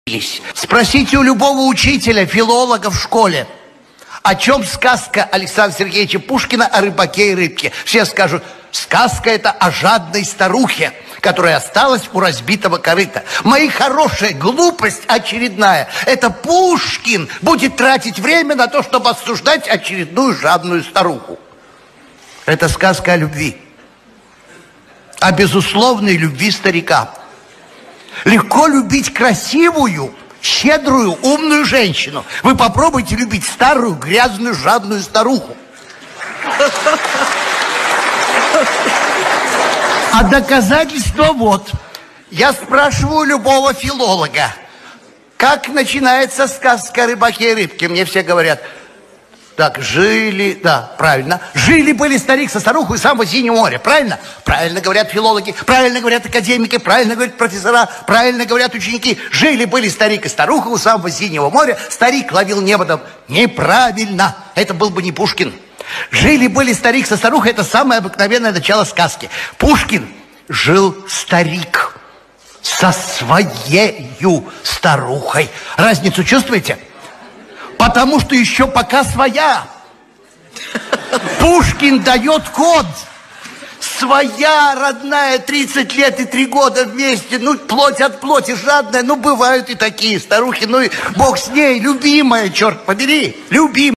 Спросите у любого учителя, филолога в школе, о чем сказка Александра Сергеевича Пушкина о рыбаке и рыбке. Все скажут, сказка это о жадной старухе, которая осталась у разбитого корыта. Мои хорошие, глупость очередная. Это Пушкин будет тратить время на то, чтобы осуждать очередную жадную старуху. Это сказка о любви. О безусловной любви старика. Легко любить красивую, щедрую, умную женщину. Вы попробуйте любить старую, грязную, жадную старуху. А доказательство вот. Я спрашиваю любого филолога, как начинается сказка о рыбаке и рыбке. Мне все говорят, так, жили-были старик со старухой у самого Синего моря, правильно? Правильно говорят филологи, правильно говорят академики, правильно говорят профессора, правильно говорят ученики. Жили-были старик и старуха у самого Синего моря, старик ловил неводом. Неправильно, это был бы не Пушкин. Жили-были старик со старухой, это самое обыкновенное начало сказки. Пушкин жил старик со своею старухой. Разницу чувствуете? Потому что еще пока своя. Пушкин дает код. Своя, родная, 30 лет и 3 года вместе. Ну, плоть от плоти, жадная. Ну, бывают и такие старухи. Ну, и бог с ней, любимая, черт побери, любимая.